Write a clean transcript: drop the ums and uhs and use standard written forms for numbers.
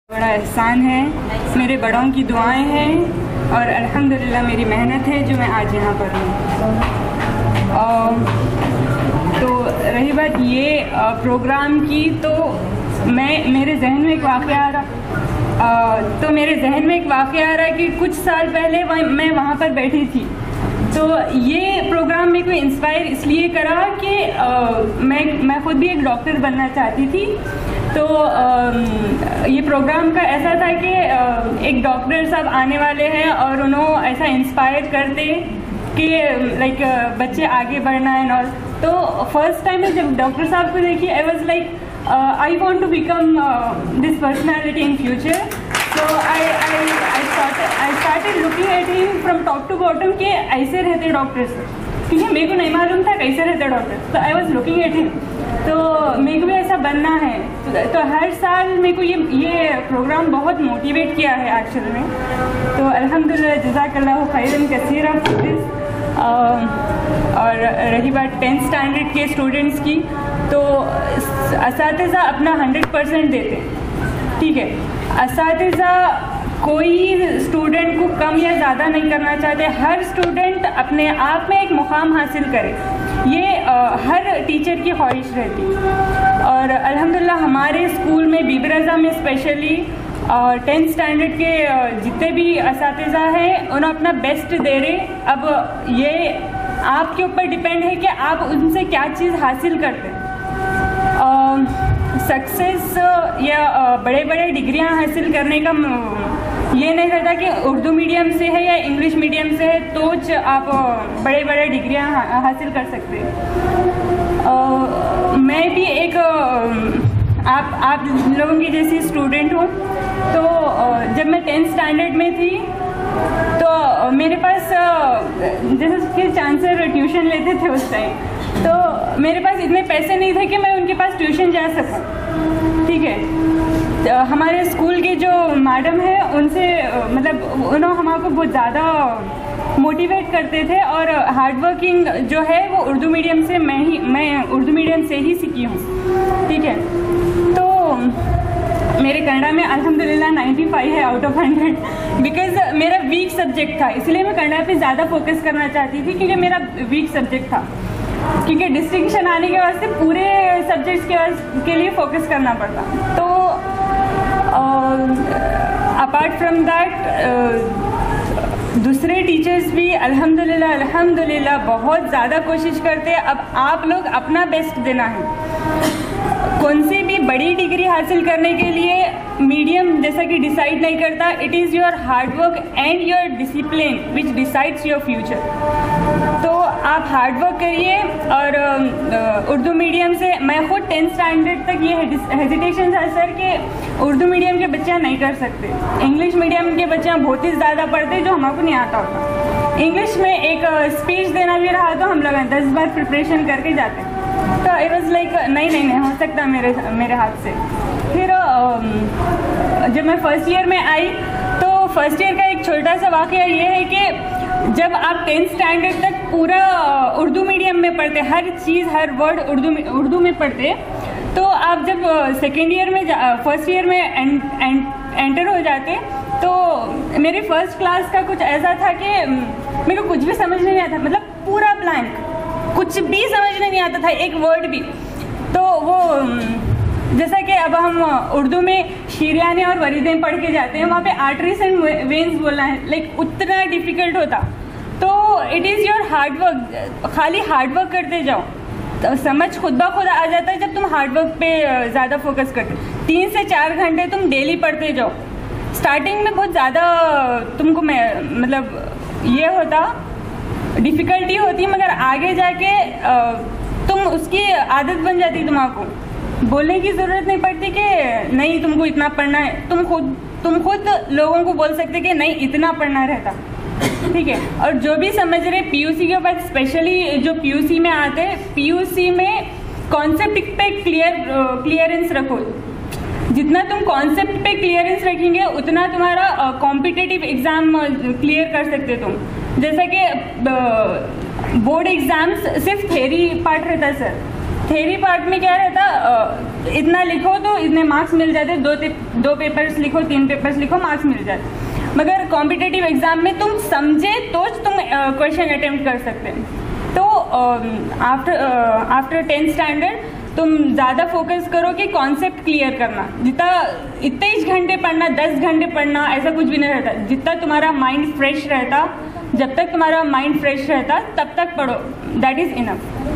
बड़ा एहसान है, मेरे बड़ों की दुआएं हैं और अल्हम्दुलिल्लाह मेरी मेहनत है जो मैं आज यहाँ पर हूँ। तो रही बात ये प्रोग्राम की, तो मेरे जहन में एक वाक़या आ रहा कि कुछ साल पहले मैं वहाँ पर बैठी थी। तो ये प्रोग्राम मेरे को इंस्पायर इसलिए करा कि मैं खुद भी एक डॉक्टर बनना चाहती थी। तो ये प्रोग्राम का ऐसा था कि एक डॉक्टर साहब आने वाले हैं और उन्होंने ऐसा इंस्पायर करते कि लाइक बच्चे आगे बढ़ना है। और तो फर्स्ट टाइम मैं जब डॉक्टर साहब को देखी, I was like I want to become this personality in future. So I started looking at him from top to bottom कि ऐसे रहते डॉक्टर्स, क्योंकि मेरे को नहीं मालूम था कैसे रहते डॉक्टर। तो I was looking at him, तो मेरे को भी ऐसा बनना है। तो हर साल मेरे को ये प्रोग्राम बहुत मोटिवेट किया है एक्चुअल में। तो अल्हम्दुलिल्लाह जज़ाकल्लाहु खैरन कसीरा फॉर दिस। और रही बात 10th स्टैंडर्ड के स्टूडेंट्स की, तो असातिज़ा अपना 100% देते, ठीक है। असातिज़ा कोई स्टूडेंट को कम या ज़्यादा नहीं करना चाहते, हर स्टूडेंट अपने आप में एक मुकाम हासिल करे, ये हर टीचर की ख्वाहिश रहती। और अल्हम्दुलिल्लाह हमारे स्कूल में बीबी रज़ा में स्पेशली 10th स्टैंडर्ड के जितने भी असातिज़ा हैं उन्हें अपना बेस्ट दे रहे। अब ये आपके ऊपर डिपेंड है कि आप उनसे क्या चीज़ हासिल करते हैं। सक्सेस या बड़े बड़े डिग्रियां हासिल करने का ये नहीं रहता कि उर्दू मीडियम से है या इंग्लिश मीडियम से है तो आप बड़े बड़े डिग्रियां हासिल कर सकते हैं। मैं भी एक आप लोगों की जैसी स्टूडेंट हूँ। तो जब मैं 10th स्टैंडर्ड में थी तो मेरे पास जैसे उसके चांसलर ट्यूशन लेते थे उस टाइम, तो मेरे पास इतने पैसे नहीं थे कि मैं उनके पास ट्यूशन जा सकूं, ठीक है। तो हमारे स्कूल के जो मैडम है उनसे मतलब उन्होंने हमको बहुत ज़्यादा मोटिवेट करते थे। और हार्ड वर्किंग जो है वो उर्दू मीडियम से मैं उर्दू मीडियम से ही सीखी हूँ, ठीक है। तो मेरे कन्नड़ा में अल्हम्दुलिल्लाह 95 है आउट ऑफ 100, बिकॉज मेरा वीक सब्जेक्ट था, इसलिए मैं कन्नड़ा पे ज़्यादा फोकस करना चाहती थी क्योंकि मेरा वीक सब्जेक्ट था। क्योंकि डिस्टिंक्शन आने के वास्ते पूरे सब्जेक्ट्स के लिए फोकस करना पड़ता। तो अपार्ट फ्रॉम दैट दूसरे टीचर्स भी अल्हम्दुलिल्लाह बहुत ज़्यादा कोशिश करते हैं। अब आप लोग अपना बेस्ट देना है। कौन सी भी बड़ी डिग्री हासिल करने के लिए मीडियम जैसा कि डिसाइड नहीं करता, it is your hard work and your discipline which decides your future. तो आप हार्ड वर्क करिए। और उर्दू मीडियम से मैं खुद 10th स्टैंडर्ड तक ये हेजिटेशन था सर कि उर्दू मीडियम के बच्चे नहीं कर सकते, इंग्लिश मीडियम के बच्चे बहुत ही ज़्यादा पढ़ते जो हमको नहीं आता होता। इंग्लिश में एक स्पीच देना भी रहा तो हम लोग 10 बार प्रिपरेशन करके जाते। तो आई वॉज लाइक नहीं हो सकता मेरे हाथ से। फिर जब मैं फर्स्ट ईयर में आई तो फर्स्ट ईयर का एक छोटा सा वाक़या ये है कि जब आप 10th स्टैंडर्ड तक पूरा उर्दू मीडियम में पढ़ते, हर चीज़ हर वर्ड उर्दू में पढ़ते, तो आप जब सेकेंड ईयर में फर्स्ट ईयर में एंटर हो जाते, तो मेरी फर्स्ट क्लास का कुछ ऐसा था कि मेरे को कुछ भी समझ नहीं आता, मतलब पूरा ब्लैंक, कुछ भी समझ नहीं आता था, एक वर्ड भी। तो वो जैसा कि अब हम उर्दू में शीरियाने और वरीदें पढ़ के जाते हैं, वहाँ पे आर्टरीज एंड वेन्स बोलना है, लाइक उतना डिफ़िकल्ट होता। तो it is your hard work, खाली हार्ड वर्क करते जाओ तो समझ खुद ब खुद आ जाता है। जब तुम हार्ड वर्क पे ज़्यादा फोकस करते, 3 से 4 घंटे तुम डेली पढ़ते जाओ। स्टार्टिंग में बहुत ज़्यादा तुमको मतलब ये होता, डिफ़िकल्टी होती, मगर आगे जाके तुम उसकी आदत बन जाती, तुम्हारा बोलने की ज़रूरत नहीं पड़ती कि नहीं तुमको इतना पढ़ना है। तुम खुद लोगों को बोल सकते कि नहीं इतना पढ़ना रहता, ठीक है। और जो भी समझ रहे पीयूसी के बाद, स्पेशली जो पीयूसी में आते हैं, पीयूसी में कॉन्सेप्ट पे क्लियरेंस रखो। जितना तुम कॉन्सेप्ट पे क्लियरेंस रखेंगे उतना तुम्हारा कॉम्पिटिटिव एग्ज़ाम क्लियर कर सकते तुम। जैसा कि बोर्ड एग्ज़ाम्स सिर्फ थ्योरी पार्ट रहता है सर, थ्योरी पार्ट में क्या रहता, इतना लिखो तो इतने मार्क्स मिल जाते, दो पेपर्स लिखो, 3 पेपर्स लिखो, मार्क्स मिल जाते। मगर कॉम्पिटिटिव एग्जाम में तुम समझे तो तुम क्वेश्चन अटेम्प्ट कर सकते हैं। तो आफ्टर 10th स्टैंडर्ड तुम ज़्यादा फोकस करो कि कॉन्सेप्ट क्लियर करना। जितना इतने ही घंटे पढ़ना, 10 घंटे पढ़ना, ऐसा कुछ भी नहीं रहता। जितना तुम्हारा माइंड फ्रेश रहता, जब तक तुम्हारा माइंड फ्रेश रहता तब तक पढ़ो, दैट इज़ इनफ।